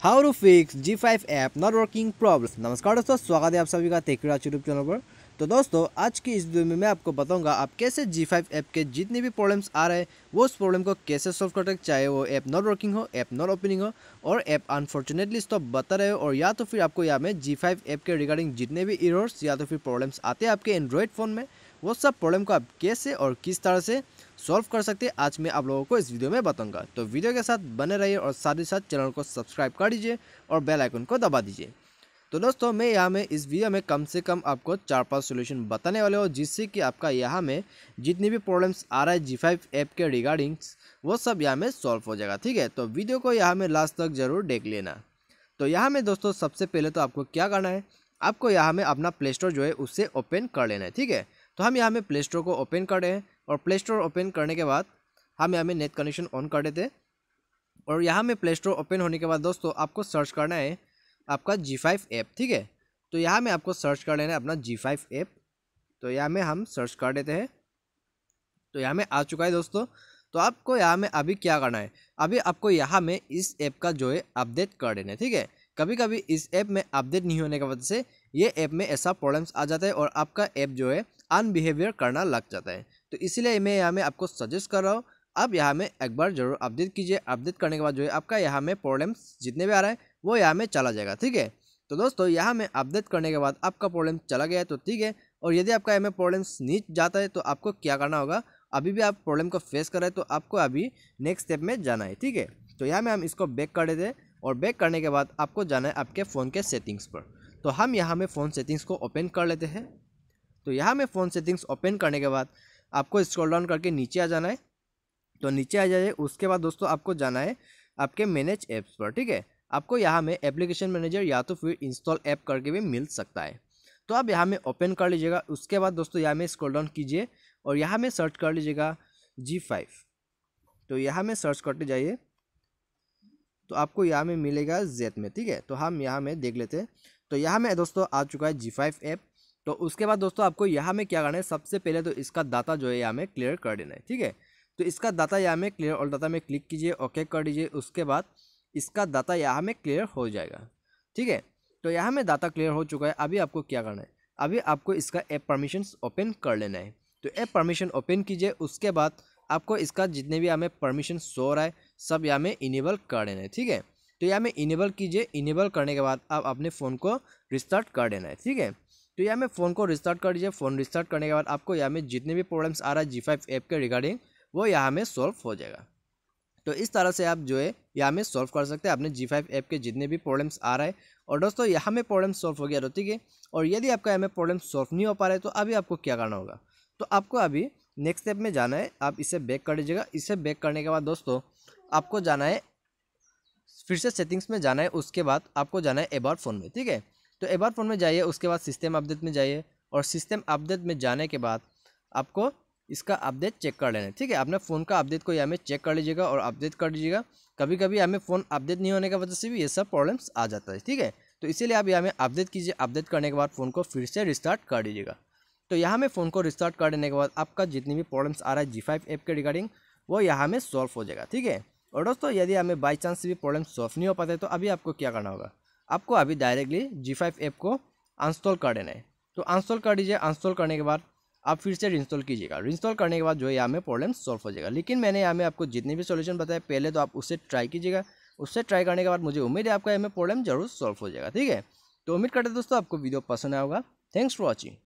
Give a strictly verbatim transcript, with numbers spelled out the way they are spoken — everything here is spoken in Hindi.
How to fix G five app not working problem. नमस्कार दोस्तों, स्वागत है आप सभी का टेक्राज यूट्यूब चैनल पर। तो दोस्तों, आज की इस वीडियो में मैं आपको बताऊंगा आप कैसे जी फाइव ऐप के जितने भी प्रॉब्लम्स आ रहे हैं वो उस प्रॉब्लम को कैसे सॉल्व करते हैं, चाहे वो ऐप नॉट वर्किंग हो, ऐप नॉट ओपनिंग हो और ऐप अनफॉर्चुनेटली स्टॉप बता रहे हो, और या तो फिर आपको यहाँ में जी फाइव ऐप के रिगार्डिंग जितने भी एरर्स या तो फिर प्रॉब्लम्स आते हैं आपके एंड्रॉइड फ़ोन में, वो सब प्रॉब्लम को आप कैसे और किस तरह से सॉल्व कर सकते हैं आज मैं आप लोगों को इस वीडियो में बताऊंगा। तो वीडियो के साथ बने रहिए और साथ ही साथ चैनल को सब्सक्राइब कर दीजिए और बेल आइकन को दबा दीजिए। तो दोस्तों, मैं यहाँ में इस वीडियो में कम से कम आपको चार पांच सॉल्यूशन बताने वाले हो, जिससे कि आपका यहाँ में जितनी भी प्रॉब्लम्स आ रहा है जी फाइव ऐप के रिगार्डिंग्स वो सब यहाँ में सॉल्व हो जाएगा। ठीक है, तो वीडियो को यहाँ में लास्ट तक जरूर देख लेना। तो यहाँ में दोस्तों सबसे पहले तो आपको क्या करना है, आपको यहाँ में अपना प्ले स्टोर जो है उससे ओपन कर लेना है। ठीक है, तो हम यहाँ में प्ले स्टोर को ओपन कर रहे हैं और प्ले स्टोर ओपन करने के बाद हम यहाँ में नेट कनेक्शन ऑन कर देते हैं। और यहाँ में प्ले स्टोर ओपन होने के बाद दोस्तों आपको सर्च करना है आपका जी फाइव ऐप। ठीक है, तो यहाँ में आपको सर्च कर लेना है अपना जी फाइव ऐप। तो यहाँ में हम सर्च कर देते हैं, तो यहाँ में आ चुका है दोस्तों। तो आपको यहाँ में अभी क्या करना है, अभी आपको यहाँ में इस ऐप का जो है अपडेट कर देना है। ठीक है, कभी कभी इस ऐप में अपडेट नहीं होने की वजह से ये ऐप में ऐसा प्रॉब्लम्स आ जाता है और आपका ऐप जो है अनबिहेवियर करना लग जाता है। तो इसलिए मैं यहाँ में आपको सजेस्ट कर रहा हूँ, आप यहाँ में एक बार जरूर अपडेट कीजिए। अपडेट करने के बाद जो है आपका यहाँ में प्रॉब्लम्स जितने भी आ रहा है वो यहाँ में चला जाएगा। ठीक है, तो दोस्तों यहाँ में अपडेट करने के बाद आपका प्रॉब्लम चला गया है तो ठीक है। और यदि आपका यहाँ में प्रॉब्लम्स नहीं जाता है तो आपको क्या करना होगा, अभी भी आप प्रॉब्लम को फेस कर रहे हैं तो आपको अभी नेक्स्ट स्टेप में जाना है। ठीक है, तो यहाँ में हम इसको बैक कर देते हैं और बैक करने के बाद आपको जाना है आपके फ़ोन के सेटिंग्स पर। तो हम यहाँ में फ़ोन सेटिंग्स को ओपन कर लेते हैं। तो यहाँ में फ़ोन सेटिंग्स ओपन करने के बाद आपको स्क्रॉल डाउन करके नीचे आ जाना है। तो नीचे आ जाइए, उसके बाद दोस्तों आपको जाना है आपके मैनेज ऐप्स पर। ठीक है, आपको यहाँ में एप्लीकेशन मैनेजर या तो फिर इंस्टॉल ऐप करके भी मिल सकता है। तो आप यहाँ में ओपन कर लीजिएगा। उसके बाद दोस्तों यहाँ में स्क्रॉल डाउन कीजिए और यहाँ में सर्च कर लीजिएगा जी फाइव। तो यहाँ में सर्च करते जाइए तो आपको यहाँ में मिलेगा जेड में। ठीक है, तो हम यहाँ में देख लेते हैं। तो यहाँ में दोस्तों आ चुका है जी फाइव ऐप। तो उसके बाद दोस्तों आपको यहाँ में क्या करना है, सबसे पहले तो इसका डाटा जो है यहाँ में क्लियर कर देना है। ठीक है, तो इसका डाटा यहाँ में क्लियर और डाटा में क्लिक कीजिए, ओके कर दीजिए। उसके बाद इसका डाटा यहाँ में क्लियर हो जाएगा। ठीक है, तो यहाँ में डाटा क्लियर हो चुका है। अभी आपको क्या करना है, अभी आपको इसका ऐप परमिशंस ओपन कर लेना है। तो ऐप परमिशन ओपन कीजिए, उसके बाद आपको इसका जितने भी हमें परमिशन शो हो रहा है सब यहाँ में इनेबल कर देना है। ठीक है, तो यहाँ में इनेबल कीजिए। इनेबल करने के बाद आप अपने फ़ोन को रिस्टार्ट कर देना है। ठीक है, तो यहाँ में फ़ोन को रिस्टार्ट कर दीजिए। फ़ोन रिस्टार्ट करने के बाद आपको यहाँ में जितने भी प्रॉब्लम्स आ रहा है जी फाइव ऐप के रिगार्डिंग वो यहाँ में सॉल्व हो जाएगा। तो इस तरह से आप जो है यहाँ में सॉल्व कर सकते हैं अपने जी फाइव ऐप के जितने भी प्रॉब्लम्स आ रहा है। और दोस्तों यहाँ में प्रॉब्लम सॉल्व हो गया तो ठीक है। और यदि आपका यहाँ में प्रॉब्लम सॉल्व नहीं हो पा रहा है तो अभी आपको क्या करना होगा, तो आपको अभी नेक्स्ट स्टेप में जाना है। आप इसे बैक कर दीजिएगा। इसे बैक करने के बाद दोस्तों आपको जाना है फिर से सेटिंग्स में जाना है। उसके बाद आपको जाना है अबाउट फ़ोन में। ठीक है, तो अबाउट फ़ोन में जाइए, उसके बाद सिस्टम अपडेट में जाइए और सिस्टम अपडेट में जाने के बाद आपको इसका अपडेट चेक कर लेना है। ठीक है, अपने फ़ोन का अपडेट को यहाँ में चेक कर लीजिएगा और अपडेट कर दीजिएगा। कभी कभी हमें फ़ोन अपडेट नहीं होने की वजह से भी ये सब प्रॉब्लम्स आ जाता है। ठीक है, तो इसीलिए आप यहाँ में अपडेट कीजिए। अपडेट करने के बाद फ़ोन को फिर से रिस्टार्ट कर दीजिएगा। तो यहाँ में फ़ोन को रिस्टार्ट कर देने के बाद आपका जितनी भी प्रॉब्लम्स आ रहा है जी फाइव ऐप के रिगार्डिंग वो यहाँ में सॉल्व हो जाएगा। ठीक है, और दोस्तों यदि हमें बाई चांस भी प्रॉब्लम सॉल्व नहीं हो पाते तो अभी आपको क्या करना होगा, आपको अभी डायरेक्टली जी फाइव ऐप को अनस्टॉल कर देना है। तो अनस्टॉल कर दीजिए। अनस्टॉल करने के बाद आप फिर से इंस्टॉल कीजिएगा। इंस्टॉल करने के बाद जो है यहाँ में प्रॉब्लम सॉल्व हो जाएगा। लेकिन मैंने यहाँ में आपको जितने भी सॉल्यूशन बताए पहले तो आप उससे ट्राई कीजिएगा। उससे ट्राई करने के बाद मुझे उम्मीद है आपका यहाँ में प्रॉब्लम जरूर सॉल्व हो जाएगा। ठीक है, तो उम्मीद करते हैं दोस्तों आपको वीडियो पसंद आया होगा। Thanks for watching.